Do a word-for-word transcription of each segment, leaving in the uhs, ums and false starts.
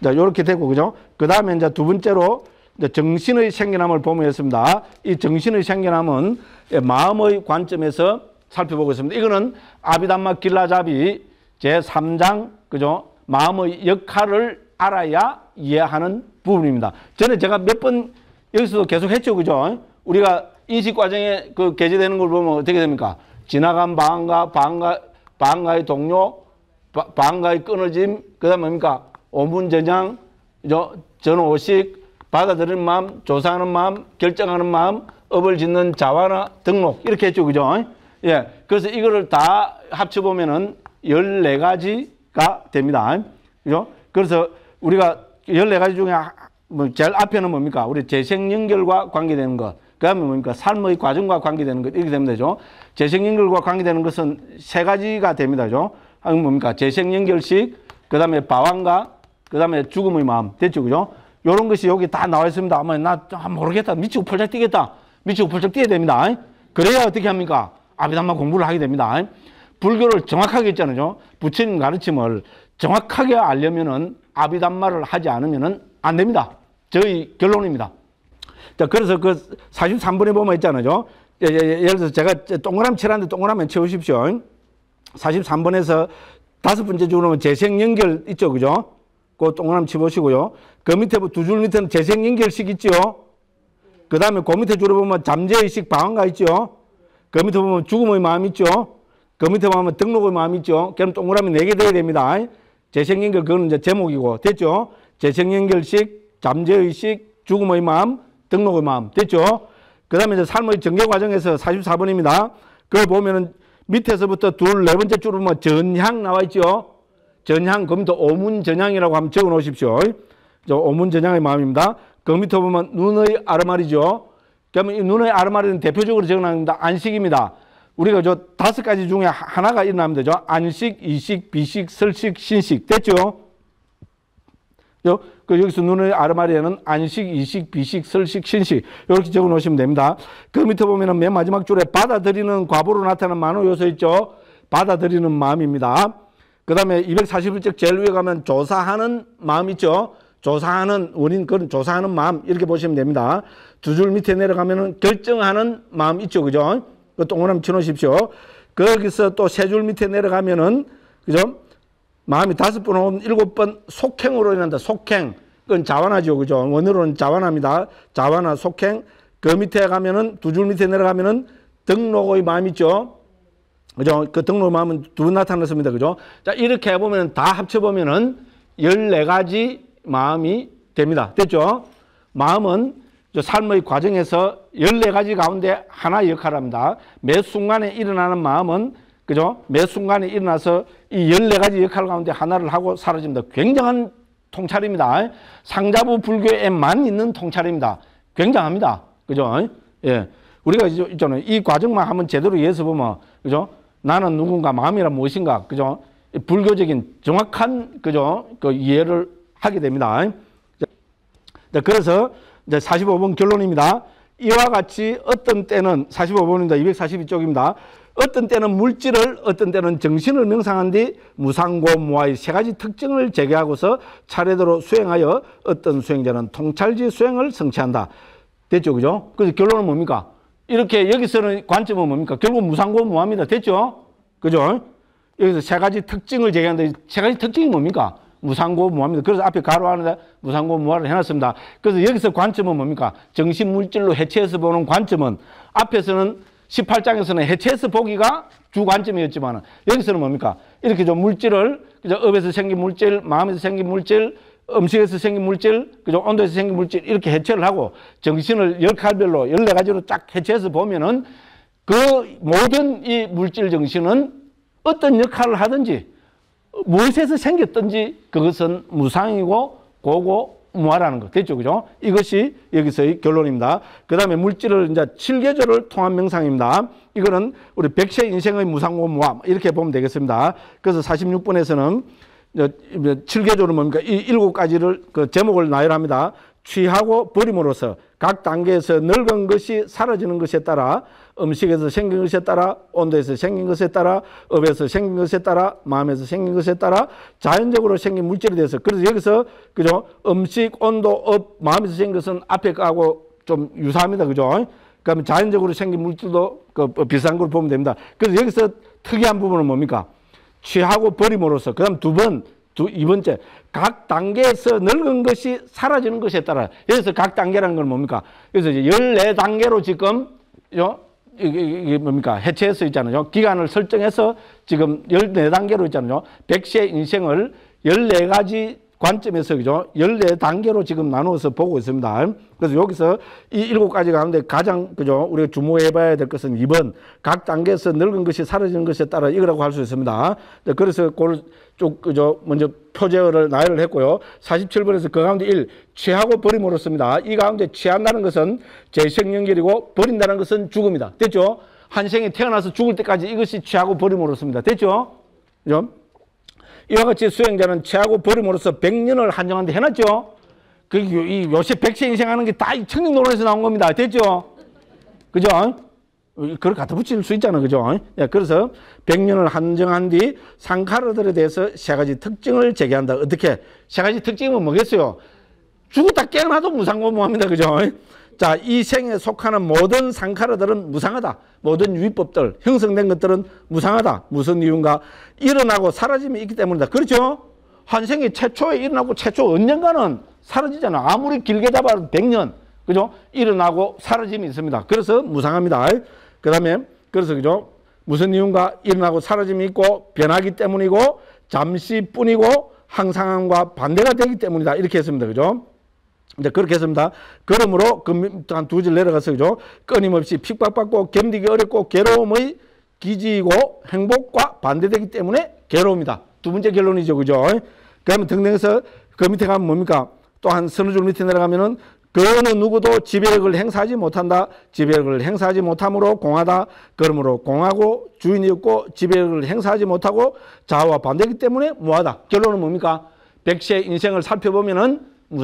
자, 요렇게 되고, 그죠? 그 다음에 이제 두 번째로 이제 정신의 생겨남을 보면했습니다. 이 정신의 생겨남은 마음의 관점에서 살펴보겠습니다. 이거는 아비담마 길라잡이 제삼 장, 그죠? 마음의 역할을 알아야 이해하는 부분입니다. 전에 제가 몇 번 여기서도 계속 했죠, 그죠? 우리가 인식 과정에 그 게재되는 걸 보면 어떻게 됩니까? 지나간 방가, 방가, 방가의 동료, 바, 방가의 끊어짐, 그 다음에 뭡니까? 오문전향, 전오식, 받아들이는 마음, 조사하는 마음, 결정하는 마음, 업을 짓는 자화나 등록, 이렇게 했죠, 그죠? 예. 그래서 이거를 다 합쳐보면은 열네 가지가 됩니다. 그죠? 그래서 우리가 열네 가지 중에 뭐 제일 앞에는 뭡니까? 우리 재생연결과 관계되는 것. 그 다음에 뭡니까? 삶의 과정과 관계되는 것. 이렇게 되면 되죠. 재생연결과 관계되는 것은 세 가지가 됩니다. 그죠? 하는 뭡니까? 재생연결식, 그 다음에 방황과, 그 다음에 죽음의 마음. 됐죠? 그죠? 요런 것이 여기 다 나와 있습니다. 아마 나 모르겠다. 미치고 펄쩍 뛰겠다. 미치고 펄쩍 뛰어야 됩니다. 그래야 어떻게 합니까? 아비담마 공부를 하게 됩니다. 불교를 정확하게 했잖아요. 부처님 가르침을 정확하게 알려면은 아비담마를 하지 않으면은 안 됩니다. 저희 결론입니다. 자, 그래서 그 사십삼 번에 보면 있잖아요. 예, 예, 예를 들어서 제가 동그라미 칠하는데 동그라미 채우십시오. 사십삼 번에서 다섯 번째 줄은 재생연결 있죠, 그죠? 그 동그라미 치보시고요. 그 밑에 두 줄 밑에는 재생연결식 있죠. 그 다음에 그 밑에 줄에 보면 잠재의식 방황가 있죠. 그 밑에 보면 죽음의 마음 있죠. 그 밑에 보면 등록의 마음 있죠. 그럼 동그라미 네 개 돼야 됩니다. 재생연결, 그거는 이제 제목이고. 됐죠? 재생연결식, 잠재의식, 죽음의 마음, 등록의 마음. 됐죠? 그 다음에 이제 삶의 전개 과정에서 사십사 번입니다. 그걸 보면은 밑에서부터 둘, 네 번째 줄은 뭐 전향 나와 있죠? 전향, 그 밑에 오문전향이라고 한번 적어 놓으십시오. 오문전향의 마음입니다. 그 밑에 보면 눈의 아르마리죠. 그러면 이 눈의 아르마리는 대표적으로 적어 놨습니다. 안식입니다. 우리가 저 다섯 가지 중에 하나가 일어나면 되죠. 안식, 이식, 비식, 설식, 신식. 됐죠? 그 여기서 눈의 아르마리에는 안식, 이식, 비식, 설식, 신식 이렇게 적어 놓으시면 됩니다. 그 밑에 보면은 맨 마지막 줄에 받아들이는 과보로 나타나는 만호 요소 있죠. 받아들이는 마음입니다. 그 다음에 이백사십일 쪽 제일 위에 가면 조사하는 마음 있죠. 조사하는 원인, 그런 조사하는 마음 이렇게 보시면 됩니다. 두 줄 밑에 내려가면은 결정하는 마음 있죠, 그죠? 그 동그라미 쳐놓으십시오. 거기서 또 세 줄 밑에 내려가면은, 그죠? 마음이 다섯 번 오면 일곱 번 속행으로 인한다. 속행. 그건 자완하죠, 그죠? 원어로는 자완합니다. 자완하, 속행. 그 밑에 가면은, 두 줄 밑에 내려가면은 등록의 마음 있죠? 그죠? 그 등록의 마음은 두 번 나타났습니다, 그죠? 자, 이렇게 해보면 다 합쳐보면은 열네 가지 마음이 됩니다. 됐죠? 마음은 삶의 과정에서 열네 가지 가운데 하나 역할을 합니다. 매 순간에 일어나는 마음은, 그죠? 매 순간에 일어나서 이 열네 가지 역할 가운데 하나를 하고 사라집니다. 굉장한 통찰입니다. 상자부 불교에만 있는 통찰입니다. 굉장합니다. 그죠? 예. 우리가 있잖아요. 이 과정만 한번 제대로 이해해서 보면, 그죠? 나는 누군가, 마음이란 무엇인가, 그죠? 불교적인 정확한, 그죠? 그 이해를 하게 됩니다. 자, 그래서 이제 사십오 번 결론입니다. 이와 같이 어떤 때는, 사십오 번입니다. 이백사십이 쪽입니다. 어떤 때는 물질을, 어떤 때는 정신을 명상한 뒤 무상고 무아의 세 가지 특징을 제기하고서 차례대로 수행하여 어떤 수행자는 통찰지 수행을 성취한다. 됐죠, 그죠? 그래서 결론은 뭡니까? 이렇게 여기서는 관점은 뭡니까? 결국 무상고 무아입니다. 됐죠? 그죠? 여기서 세 가지 특징을 제기한다. 세 가지 특징이 뭡니까? 무상고 무아입니다. 그래서 앞에 가로 하는데 무상고 무아를 해놨습니다. 그래서 여기서 관점은 뭡니까? 정신 물질로 해체해서 보는 관점은, 앞에서는 십팔 장에서는 해체해서 보기가 주 관점이었지만 여기서는 뭡니까? 이렇게 좀 물질을, 그죠? 업에서 생긴 물질, 마음에서 생긴 물질, 음식에서 생긴 물질, 그죠? 온도에서 생긴 물질 이렇게 해체를 하고 정신을 역할별로 열네 가지로 쫙 해체해서 보면은 그 모든 이 물질 정신은 어떤 역할을 하든지 무엇에서 생겼든지 그것은 무상이고 고고 무아라는 거. 됐죠, 그죠? 이것이 여기서의 결론입니다. 그 다음에 물질을 이제 칠 계절을 통한 명상입니다. 이거는 우리 백세 인생의 무상고 무아 이렇게 보면 되겠습니다. 그래서 사십육 번에서는 칠 계절은 뭡니까? 이 일곱 가지를 그 제목을 나열합니다. 취하고 버림으로써 각 단계에서 늙은 것이 사라지는 것에 따라 음식에서 생긴 것에 따라, 온도에서 생긴 것에 따라, 업에서 생긴 것에 따라, 마음에서 생긴 것에 따라 자연적으로 생긴 물질에 대해서. 그래서 여기서 그죠? 음식, 온도, 업, 마음에서 생긴 것은 앞에 거하고 좀 유사합니다. 그죠? 그러면 자연적으로 생긴 물질도 그 비슷한 걸 보면 됩니다. 그래서 여기서 특이한 부분은 뭡니까? 취하고 버림으로써. 그 다음 두 번, 두, 이 번째. 각 단계에서 늙은 것이 사라지는 것에 따라. 여기서 각 단계라는 건 뭡니까? 그래서 이제 열네 단계로 지금, 요, 이게, 이게 뭡니까? 해체해서 있잖아요. 기간을 설정해서 지금 열네 단계로 있잖아요. 백세 인생을 열네 가지 관점에서, 그죠? 열네 단계로 지금 나누어서 보고 있습니다. 그래서 여기서 이 일곱 가지 가운데 가장, 그죠? 우리가 주목해 봐야 될 것은 이 번. 각 단계에서 늙은 것이 사라지는 것에 따라 이거라고 할 수 있습니다. 그래서 그걸 쭉, 그죠? 먼저 표제어를 나열을 했고요. 사십칠 번에서 그 가운데 일. 취하고 버림으로 씁니다. 이 가운데 취한다는 것은 재생연결이고 버린다는 것은 죽음이다. 됐죠? 한 생에 태어나서 죽을 때까지 이것이 취하고 버림으로 씁니다. 됐죠? 그죠? 이와 같이 수행자는 취하고 버림으로써 백 년을 한정한데 해놨죠? 그, 이, 요새 백세 인생하는 게 다 이 청정노론에서 나온 겁니다. 됐죠? 그죠? 그걸 갖다 붙일 수 있잖아. 그죠? 예, 그래서 백 년을 한정한 뒤 상카르들에 대해서 세 가지 특징을 제기한다. 어떻게? 세 가지 특징은 뭐겠어요? 죽었다 깨어나도 무상고무합니다. 그죠? 자, 이 생에 속하는 모든 상카르들은 무상하다. 모든 유의법들, 형성된 것들은 무상하다. 무슨 이유인가? 일어나고 사라짐이 있기 때문이다. 그렇죠? 한 생에 최초에 일어나고 최초 언젠가는 사라지잖아. 아무리 길게 잡아도 백 년. 그죠? 일어나고 사라짐이 있습니다. 그래서 무상합니다. 그 다음에, 그래서, 그죠? 무슨 이유인가? 일어나고 사라짐이 있고, 변하기 때문이고, 잠시뿐이고, 항상함과 반대가 되기 때문이다. 이렇게 했습니다. 그죠? 이제 그렇게 했습니다. 그러므로 한 두 줄 내려가서, 그죠? 끊임없이 핍박받고 견디기 어렵고 괴로움의 기지이고 행복과 반대되기 때문에 괴로움이다. 두 번째 결론이죠. 그죠? 그러면 등등해서 그 밑에 가면 뭡니까? 또 한 서너 줄 밑에 내려가면은 그 어느 누구도 지배력을 행사하지 못한다. 지배력을 행사하지 못함으로 공하다. 그러므로 공하고 주인이 없고 지배력을 행사하지 못하고 자아와 반대이기 때문에 무하다. 결론은 뭡니까? 백세 인생을 살펴보면은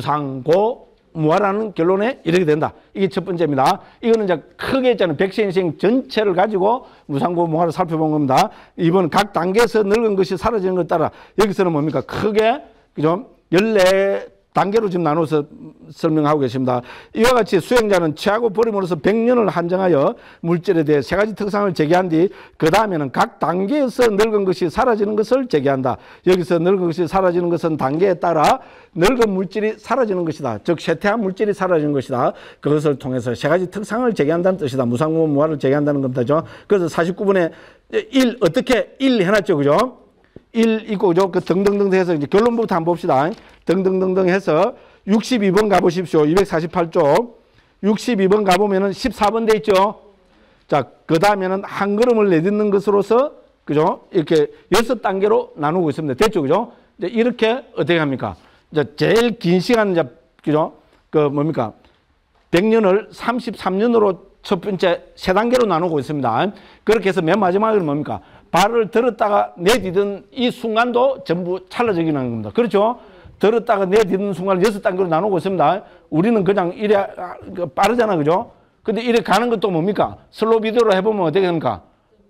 무상고 무하라는 결론에 이르게 된다. 이게 첫 번째입니다. 이거는 이제 크게 있잖아요. 백세 인생 전체를 가지고 무상고 무하를 살펴본 겁니다. 이번 각 단계에서 늙은 것이 사라지는 것 따라 여기서는 뭡니까? 크게, 그죠? 열네 단계로 지금 나눠서 설명하고 계십니다. 이와 같이 수행자는 취하고 버림으로써 백 년을 한정하여 물질에 대해 세 가지 특성을 제기한 뒤 그 다음에는 각 단계에서 늙은 것이 사라지는 것을 제기한다. 여기서 늙은 것이 사라지는 것은 단계에 따라 늙은 물질이 사라지는 것이다. 즉 쇠퇴한 물질이 사라지는 것이다. 그것을 통해서 세 가지 특성을 제기한다는 뜻이다. 무상무 무하를 제기한다는 겁니다. 그래서 사십구 번에 일 어떻게 일 해놨죠. 그죠? 일 있고, 그죠? 그 등등등 해서 이제 결론부터 한번 봅시다. 등등등등 해서 육십이 번 가보십시오. 이백사십팔 쪽. 육십이 번 가보면은 십사 번 돼 있죠? 자, 그 다음에는 한 걸음을 내딛는 것으로서, 그죠? 이렇게 여섯 단계로 나누고 있습니다. 됐죠? 그죠? 이제 이렇게 어떻게 합니까? 이제 제일 긴 시간, 이제, 그죠? 그 뭡니까? 백 년을 삼십삼 년으로 첫 번째 세 단계로 나누고 있습니다. 그렇게 해서 맨 마지막에는 뭡니까? 발을 들었다가 내딛은 이 순간도 전부 찰나적인 겁니다. 그렇죠? 들었다가 내딛는 순간을 여섯 단계로 나누고 있습니다. 우리는 그냥 이래 빠르잖아. 그죠? 근데 이래 가는 것도 뭡니까? 슬로우 비디오로 해보면 어떻게 됩니까?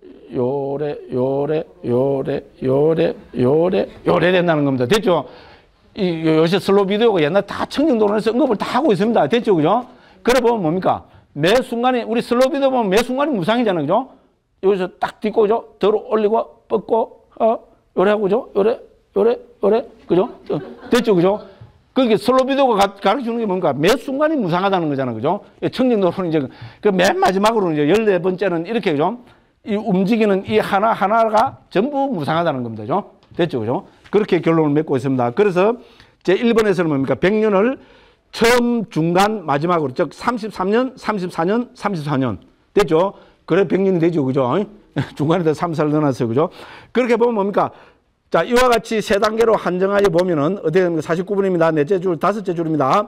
요래, 요래, 요래, 요래, 요래, 요래 된다는 겁니다. 됐죠? 이, 요새 슬로우 비디오가 옛날 다 청정도론에서 언급을 다 하고 있습니다. 됐죠? 그죠? 그래 보면 뭡니까? 매 순간에, 우리 슬로우 비디오 보면 매 순간이 무상이잖아요. 그죠? 여기서 딱 딛고, 그죠? 들어 올리고, 뻗고, 어, 요래 하고, 그죠? 요래, 요래, 요래, 그죠? 어, 됐죠? 그죠? 그게 슬로우 비디오가 가르쳐 주는 게 뭔가 매 순간이 무상하다는 거잖아요. 그죠? 청정도로는 이제, 그 맨 마지막으로는 이제 열네 번째는 이렇게, 그죠? 이 움직이는 이 하나하나가 전부 무상하다는 겁니다. 그죠? 됐죠? 그죠? 그렇게 결론을 맺고 있습니다. 그래서 제 일 번에서는 뭡니까? 백 년을 처음, 중간, 마지막으로, 즉 삼십삼 년, 삼십사 년, 삼십사 년. 됐죠? 그래 백 년이 되죠. 그죠? 중간에다 삼 살 넣어놨어요. 그죠? 그렇게 보면 뭡니까? 자, 이와 같이 세 단계로 한정하여 보면은 어떻게 됩니까? 사십구 번입니다. 넷째 줄, 다섯째 줄입니다.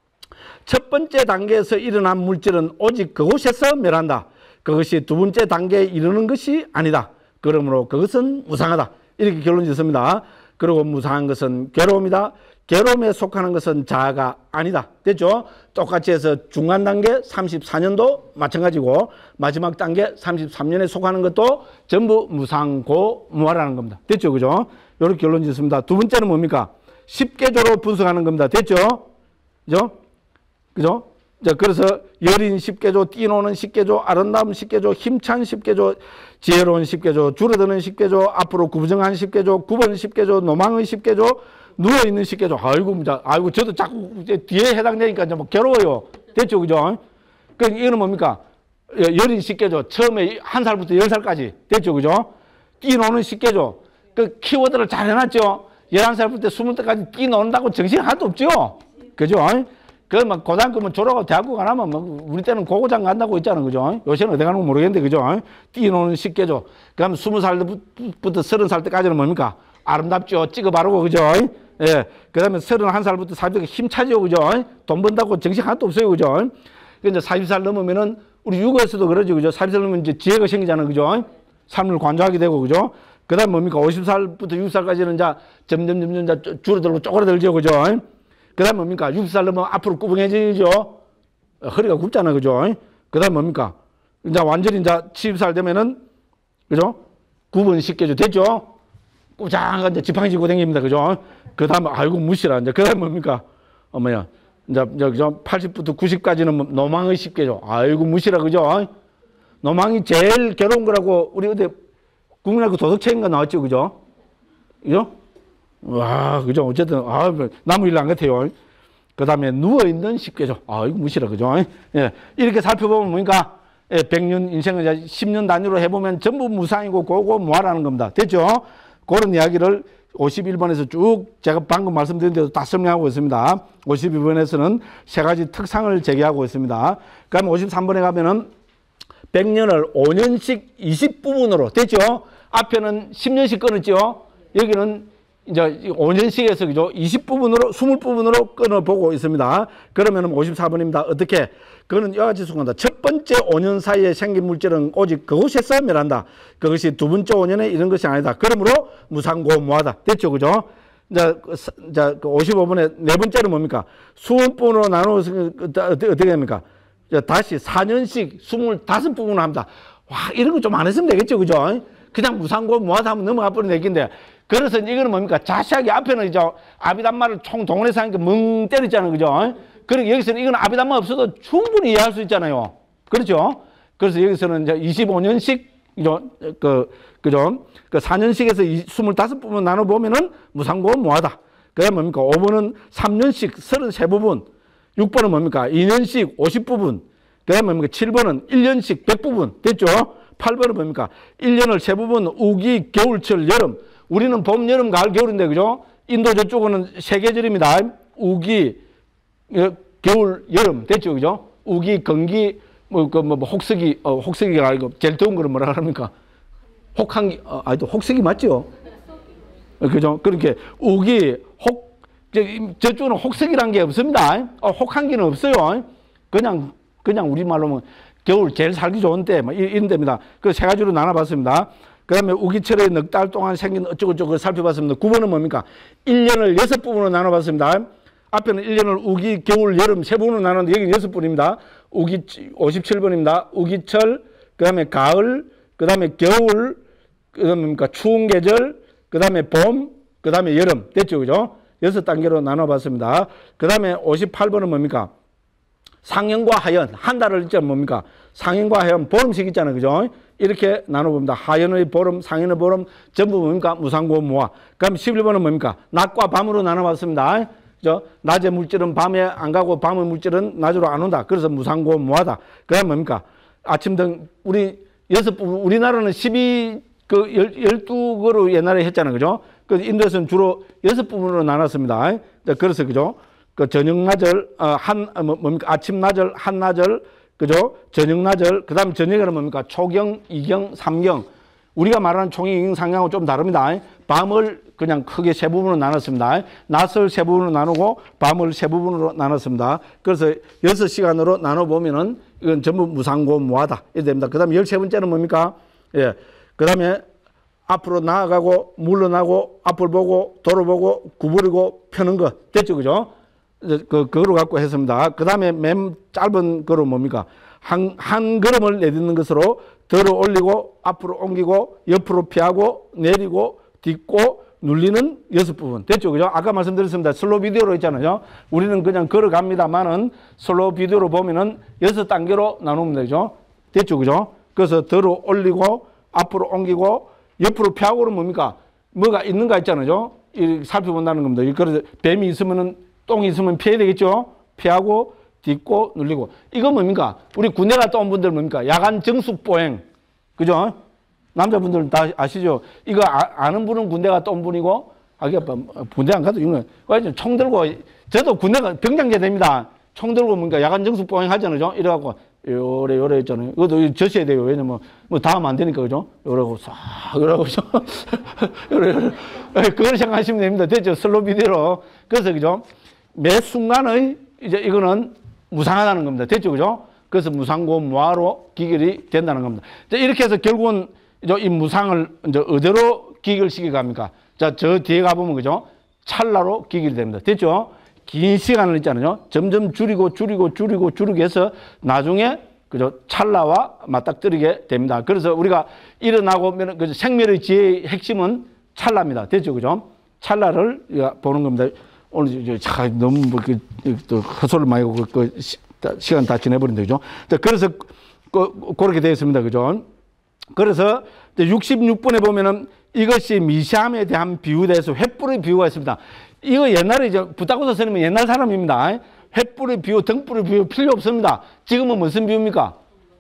첫 번째 단계에서 일어난 물질은 오직 그곳에서 멸한다. 그것이 두 번째 단계에 이르는 것이 아니다. 그러므로 그것은 무상하다. 이렇게 결론 짓습니다. 그리고 무상한 것은 괴로움이다. 괴로움에 속하는 것은 자아가 아니다. 됐죠? 똑같이 해서 중간 단계 삼십사 년도 마찬가지고 마지막 단계 삼십삼 년에 속하는 것도 전부 무상고무하라는 겁니다. 됐죠? 그죠? 이렇게 결론 짓습니다. 두 번째는 뭡니까? 십계조로 분석하는 겁니다. 됐죠? 그죠? 그죠? 자, 그래서 여린 십계조, 뛰노는 십계조, 아름다움 십계조, 힘찬 십계조, 지혜로운 십계조, 줄어드는 십계조, 앞으로 구부정한 십계조, 구번 십계조, 노망의 십계조, 누워있는 십계조. 아이고, 아이고, 저도 자꾸 뒤에 해당되니까 좀 괴로워요. 됐죠? 그죠? 그, 이거는 뭡니까? 여린 십계조, 처음에 한 살부터 열 살까지. 됐죠? 그죠? 뛰노는 십계조. 그 키워드를 잘 해놨죠? 열한 살부터 스무 살까지 뛰노는다고 정신 하나도 없죠? 그죠? 그, 막, 고등학교면 졸업하고 대학교 가나면, 뭐, 우리 때는 고고장 간다고 했잖아. 그죠? 요새는 어디 가는 거 모르겠는데, 그죠? 뛰노는 십계조. 그 다음 스무 살부터 서른 살 때까지는 뭡니까? 아름답죠? 찍어 바르고, 그죠? 예. 그 다음에 서른한 살부터 사회적으로 힘차죠. 그죠? 돈 번다고 정신 하나도 없어요. 그죠? 이제 사십 살 넘으면은, 우리 육아에서도 그러죠. 그죠? 사십 살 넘으면 이제 지혜가 생기잖아. 그죠? 삶을 관조하게 되고, 그죠? 그 다음 뭡니까? 오십 살부터 육십 살까지는 이제 점점, 점점, 점점 줄어들고 쪼그라들죠. 그죠? 그 다음 뭡니까? 육십 살 넘으면 앞으로 구부해지죠? 허리가 굽잖아. 그죠? 그 다음 뭡니까? 이제 완전히 이제 칠십 살 되면은, 그죠? 구분 십계조 됐죠? 꾸장한 이제 지팡이 쥐고 다닙니다. 그죠? 그 다음, 아이고, 무시라. 이제 그 다음 뭡니까? 어, 뭐야. 이제, 그죠? 팔십부터 구십까지는 노망의 십계조. 아이고, 무시라. 그죠? 노망이 제일 괴로운 거라고, 우리 어디 국민학교 도덕책인가 나왔죠. 그죠? 그죠? 와, 그죠? 어쨌든, 아, 나무 일 안 같아요. 그 다음에 누워있는 십계조. 아, 이거 무시라. 그죠? 예. 이렇게 살펴보면 뭡니까? 예, 백 년 인생을 십 년 단위로 해보면 전부 무상이고 고고 무하라는 겁니다. 됐죠? 그런 이야기를 오십일 번에서 쭉 제가 방금 말씀드린 대로 다 설명하고 있습니다. 오십이 번에서는 세 가지 특상을 제기하고 있습니다. 그 다음에 오십삼 번에 가면은 백 년을 오 년씩 이십 부분으로 됐죠? 앞에는 십 년씩 끊었죠? 여기는 이제 오 년씩 해서 그죠? 이십 부분으로, 이십 부분으로 끊어보고 있습니다. 그러면 오십사 번입니다. 어떻게? 그거는 여러 가지 수건다. 첫 번째 오 년 사이에 생긴 물질은 오직 그곳에서 멸한다. 그것이 두 번째 오 년에 이런 것이 아니다. 그러므로 무상고무하다. 됐죠? 그죠? 자, 자, 오십오 번에 네 번째는 뭡니까? 이십 부분으로 나누어서 어떻게 됩니까? 다시 사 년씩 이십오 부분을 합니다. 와, 이런 거 좀 안 했으면 되겠죠? 그죠? 그냥 무상고무하다 하면 넘어가 버리는 얘기인데. 그래서 이거는 뭡니까? 자세하게 앞에는 이제 아비담마를 총 동원해서 하니까 멍 때렸잖아요. 그죠? 그리고 여기서는 이건 아비담마 없어도 충분히 이해할 수 있잖아요. 그렇죠? 그래서 여기서는 이제 이십오 년씩, 그죠? 그, 그죠? 그 사 년씩에서 이십오 부분 나눠보면은 무상고무하다. 그 다음에 뭡니까? 오 번은 삼 년씩 삼십삼 부분. 육 번은 뭡니까? 이 년씩 오십 부분. 그 다음에 뭡니까? 칠 번은 일 년씩 백 부분. 됐죠? 팔 번은 뭡니까? 일 년을 세 부분, 우기, 겨울철, 여름. 우리는 봄, 여름, 가을, 겨울인데, 그죠? 인도 저쪽은 세 계절입니다. 우기, 겨울, 여름. 됐죠? 그죠? 우기, 건기, 뭐, 그, 뭐, 혹서기, 어, 혹서기가 아니고, 제일 더운 거는 뭐라 그럽니까? 혹한기, 어, 아니, 또 혹서기 맞죠? 그죠? 그렇게, 우기, 혹, 저, 저쪽은 혹서기란 게 없습니다. 어, 혹한기는 없어요. 그냥, 그냥 우리말로 뭐, 겨울 제일 살기 좋은 때, 뭐, 이런 데입니다. 그 세 가지로 나눠봤습니다. 그 다음에 우기철에 넉 달 동안 생긴 어쩌고저쩌고 살펴봤습니다. 구 번은 뭡니까? 일 년을 여섯 부분으로 나눠봤습니다. 앞에는 일 년을 우기, 겨울, 여름 세 부분으로 나눴는데 여기는 여섯 분입니다. 우기, 오십칠 번입니다. 우기철, 그 다음에 가을, 그 다음에 겨울, 그 다음에 뭡니까? 추운 계절, 그 다음에 봄, 그 다음에 여름. 됐죠? 그죠? 여섯 단계로 나눠봤습니다. 그 다음에 오십팔 번은 뭡니까? 상현과 하현. 한 달을 일자는 뭡니까? 상현과 하현, 보름씩 있잖아요. 그죠? 이렇게 나눠봅니다. 하현의 보름, 상현의 보름, 전부 뭡니까? 무상고무화. 그럼 십일 번은 뭡니까? 낮과 밤으로 나눠봤습니다. 그죠? 낮의 물질은 밤에 안 가고 밤의 물질은 낮으로 안 온다. 그래서 무상고무하다. 그 다음 뭡니까? 아침 등, 우리 여섯 부분, 우리나라는 십이, 그, 열두 거로 옛날에 했잖아요. 그죠? 그 인도에서는 주로 여섯 부분으로 나눴습니다. 그래서 그죠? 그 저녁, 낮을, 어, 한, 뭐, 뭡니까? 아침, 낮을, 한낮을, 그죠? 저녁, 낮을, 그 다음 저녁에는 뭡니까? 초경, 이경, 삼경. 우리가 말하는 총경, 이경, 삼경하고 좀 다릅니다. 밤을 그냥 크게 세 부분으로 나눴습니다. 낮을 세 부분으로 나누고 밤을 세 부분으로 나눴습니다. 그래서 여섯 시간으로 나눠보면은 이건 전부 무상고무하다. 이렇게 됩니다. 그 다음에 열세 번째는 뭡니까? 예. 그 다음에 앞으로 나아가고 물러나고 앞을 보고 돌아보고 구부리고 펴는 거 됐죠, 그죠? 그 그거로 갖고 했습니다. 그 다음에 맨 짧은 거로 뭡니까? 한, 한 걸음을 내딛는 것으로 들어 올리고 앞으로 옮기고 옆으로 피하고 내리고 딛고 눌리는 여섯 부분 됐죠, 그죠? 아까 말씀드렸습니다. 슬로우 비디오로 있잖아요. 우리는 그냥 걸어갑니다만은 슬로우 비디오로 보면은 여섯 단계로 나누면 되죠. 됐죠, 그죠? 그래서 들어 올리고 앞으로 옮기고 옆으로 피하고는 뭡니까? 뭐가 있는가 있잖아요. 이 살펴본다는 겁니다. 그래서 뱀이 있으면은 똥이 있으면 피해야 되겠죠. 피하고 딛고 눌리고. 이거 뭡니까? 우리 군대 갔다 온 분들 뭡니까? 야간 정숙 보행. 그죠? 남자분들은 다 아시죠? 이거 아, 아는 분은 군대 갔다 온 분이고, 아, 군대 안 가도 이거, 총 들고, 저도 군대가 병장제 됩니다. 총 들고 뭔가 야간 정숙 보행 하잖아요. 이래갖고, 요래, 요래 했잖아요. 이것도 젖혀야 돼요. 왜냐면, 뭐, 다음 안 되니까, 그죠? 요러고, 싹, 요러고, 요래, 요래. 그걸 생각하시면 됩니다. 됐죠? 슬로우 비디오로. 그래서, 그죠? 매 순간의, 이제 이거는 무상하다는 겁니다. 됐죠? 그죠? 그래서 무상고 무아로 기결이 된다는 겁니다. 자, 이렇게 해서 결국은 이 무상을 이제 어디로 기결시켜 갑니까? 자, 저 뒤에 가보면, 그죠? 찰나로 기결이 됩니다. 됐죠? 긴 시간을 있잖아요. 점점 줄이고 줄이고 줄이고 줄이고 해서 나중에, 그죠? 찰나와 맞닥뜨리게 됩니다. 그래서 우리가 일어나고 그 생멸의 지혜의 핵심은 찰나입니다. 됐죠? 그죠? 찰나를 보는 겁니다. 오늘 자, 너무 뭐, 그, 또 헛소리를 많이 하고 그, 그, 시간 다 지내버린다, 그죠? 그래서 그, 그렇게 되어 있습니다, 그죠? 그래서 육십육 번에 보면은 이것이 미시함에 대한 비유에 대해서 횃불의 비유가 있습니다. 이거 옛날에 이제 부타고사 선생님은 옛날 사람입니다. 횃불의 비유, 등불의 비유 필요 없습니다. 지금은 무슨 비유입니까?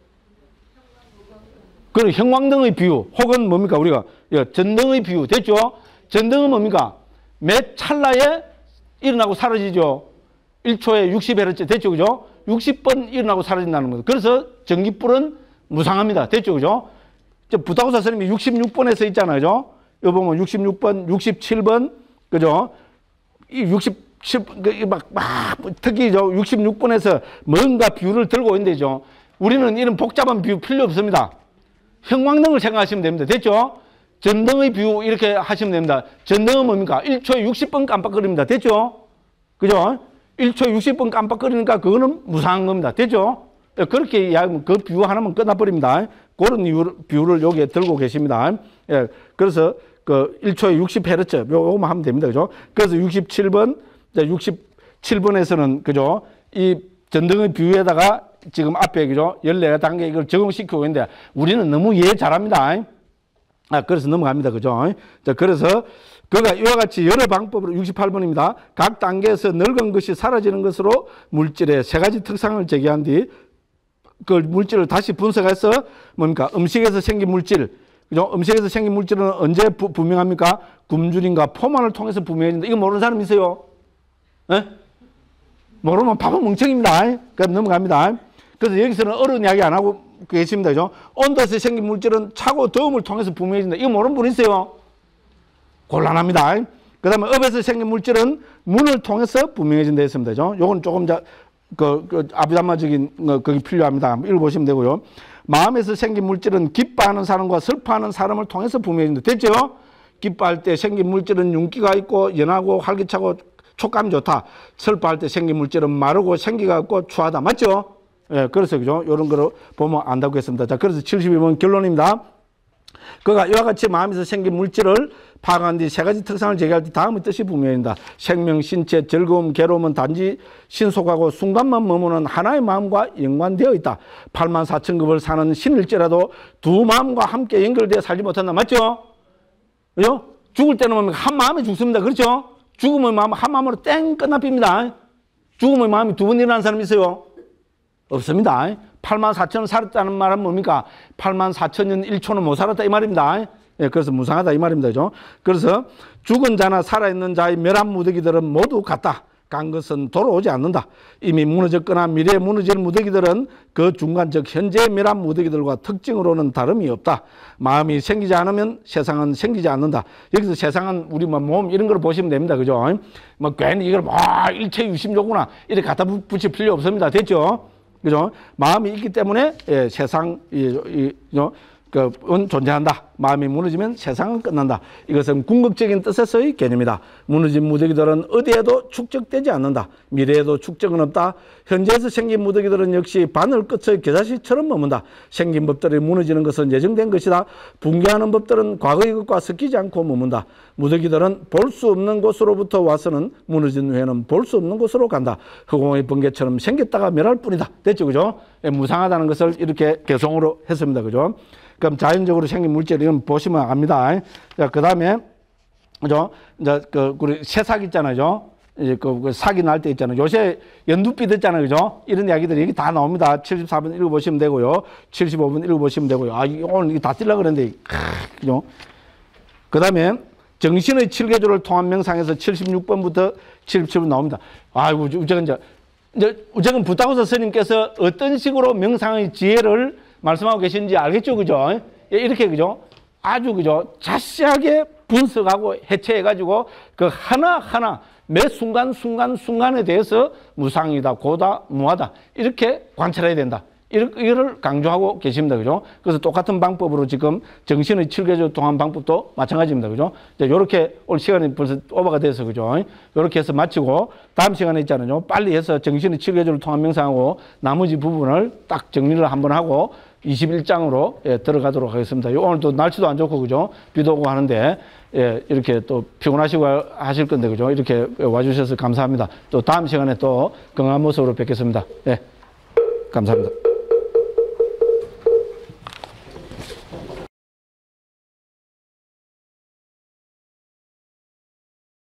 그리고 형광등의 비유, 혹은 뭡니까? 우리가 전등의 비유, 됐죠? 전등은 뭡니까? 매 찰나에 일어나고 사라지죠. 일 초에 육십 헤르츠 됐죠, 그죠? 육십 번 일어나고 사라진다는 거죠. 그래서 전기불은 무상합니다. 됐죠, 그죠? 부타고사 선생님이 육십육 번에 써 있잖아요, 그죠? 여기 보면 육십육 번, 육십칠 번, 그죠? 이 육십칠 번, 막, 막, 특히 저 육십육 번에서 뭔가 비유를 들고 있는데죠. 우리는 이런 복잡한 비유 필요 없습니다. 형광등을 생각하시면 됩니다. 됐죠? 전등의 비유 이렇게 하시면 됩니다. 전등은 뭡니까? 일 초에 육십 번 깜빡거립니다. 됐죠? 그죠? 일 초에 육십 번 깜빡거리니까 그거는 무상한 겁니다. 됐죠? 그렇게 이야기하면 그 비유 하나만 끝나버립니다. 그런 이유, 비유를 여기에 들고 계십니다. 예, 그래서 그 일 초에 육십 헤르츠 요거만 하면 됩니다. 그죠? 그래서 육십칠 번, 육십칠 번에서는 그죠? 이 전등의 비유에다가 지금 앞에 그죠? 열네 단계 이걸 적용시키고 있는데 우리는 너무 이해 잘합니다. 아, 그래서 넘어갑니다. 그죠? 자, 그래서 그가 이와 같이 여러 방법으로 육십팔 번입니다. 각 단계에서 늙은 것이 사라지는 것으로 물질의 세 가지 특성을 제기한 뒤 그 물질을 다시 분석해서 뭡니까? 음식에서 생긴 물질. 그죠? 음식에서 생긴 물질은 언제 부, 분명합니까? 굶주림과 포만을 통해서 분명해진다. 이거 모르는 사람 있어요? 예? 모르면 바보 멍청입니다. 그럼 넘어갑니다. 그래서 여기서는 어려운 이야기 안 하고 계십니다. 그죠? 온도에서 생긴 물질은 차고 더움을 통해서 분명해진다. 이거 모르는 분 있어요? 곤란합니다. 그 다음에 업에서 생긴 물질은 문을 통해서 분명해진다 했습니다. 그죠? 요건 조금 자, 그, 그, 아비담마적인, 어, 그게 필요합니다. 한번 읽어보시면 되고요. 마음에서 생긴 물질은 기뻐하는 사람과 슬퍼하는 사람을 통해서 분명해진다. 됐죠? 기뻐할 때 생긴 물질은 윤기가 있고, 연하고, 활기차고, 촉감이 좋다. 슬퍼할 때 생긴 물질은 마르고, 생기가 없고, 추하다. 맞죠? 예, 그래서, 그죠? 요런 거로 보면 안다고 했습니다. 자, 그래서 칠십이 번 결론입니다. 그가 이와 같이 마음에서 생긴 물질을 파악한 뒤 세 가지 특성을 제기할 때 다음의 뜻이 분명합니다. 생명, 신체, 즐거움, 괴로움은 단지 신속하고 순간만 머무는 하나의 마음과 연관되어 있다. 팔만 사천 급을 사는 신일지라도 두 마음과 함께 연결되어 살지 못한다. 맞죠? 그죠? 죽을 때는 한 마음에 죽습니다. 그렇죠? 죽음의 마음 한 마음으로 땡 끝납니다. 죽음의 마음이 두 번 일어나는 사람 있어요? 없습니다. 팔만 사천을 살았다는 말은 뭡니까? 팔만 사천 년 일 초는 못 살았다 이 말입니다. 예, 그래서 무상하다 이 말입니다. 그죠? 그래서 죽은 자나 살아있는 자의 멸한 무더기들은 모두 같다. 간 것은 돌아오지 않는다. 이미 무너졌거나 미래에 무너질 무더기들은 그 중간 즉 현재의 멸한 무더기들과 특징으로는 다름이 없다. 마음이 생기지 않으면 세상은 생기지 않는다. 여기서 세상은 우리 뭐 몸 이런 걸 보시면 됩니다. 그죠? 뭐 괜히 이걸 뭐 일체유심조구나 이렇게 갖다 붙일 필요 없습니다. 됐죠? 그죠? 마음이 있기 때문에 예, 세상 이, 이, 이, 그, 은 존재한다. 마음이 무너지면 세상은 끝난다. 이것은 궁극적인 뜻에서의 개념이다. 무너진 무더기들은 어디에도 축적되지 않는다. 미래에도 축적은 없다. 현재에서 생긴 무더기들은 역시 바늘 끝의 겨자씨처럼 머문다. 생긴 법들이 무너지는 것은 예정된 것이다. 붕괴하는 법들은 과거의 것과 섞이지 않고 머문다. 무더기들은 볼 수 없는 곳으로부터 와서는 무너진 후에는 볼 수 없는 곳으로 간다. 허공의 번개처럼 생겼다가 멸할 뿐이다. 됐죠, 그죠? 예, 무상하다는 것을 이렇게 개성으로 했습니다, 그죠? 그럼 자연적으로 생긴 물질 이건 보시면 압니다. 자, 그 다음에 그죠? 이제 그 우리 새싹 있잖아요. 이제 그, 그 사기 날 때 있잖아요. 요새 연두빛 있잖아요, 그죠? 이런 이야기들이 여기 다 나옵니다. 칠십사 번 읽어보시면 되고요, 칠십오 번 읽어보시면 되고요. 아, 오늘 이거 다 찔라 그랬는데, 그죠? 그 다음에 정신의 칠개조를 통한 명상에서 칠십육 번부터 칠십칠 번 나옵니다. 아이고, 우정은 이제, 이제 우정은 부타고서 스님께서 어떤 식으로 명상의 지혜를 말씀하고 계신지 알겠죠, 그죠? 이렇게, 그죠? 아주, 그죠? 자세하게 분석하고 해체해가지고 그 하나하나 매 순간, 순간, 순간에 대해서 무상이다, 고다, 무하다. 이렇게 관찰해야 된다. 이를 강조하고 계십니다. 그죠? 그래서 똑같은 방법으로 지금 정신의 칠개조 통한 방법도 마찬가지입니다. 그죠? 이렇게 오늘 시간이 벌써 오버가 돼서, 그죠? 이렇게 해서 마치고 다음 시간에 있잖아요. 빨리 해서 정신의 칠개조를 통한 명상하고 나머지 부분을 딱 정리를 한번 하고 이십일 장으로 예, 들어가도록 하겠습니다. 오늘 또 날씨도 안 좋고, 그죠? 비도 오고 하는데, 예, 이렇게 또 피곤하시고 하실 건데, 그죠? 이렇게 와주셔서 감사합니다. 또 다음 시간에 또 건강한 모습으로 뵙겠습니다. 예, 감사합니다.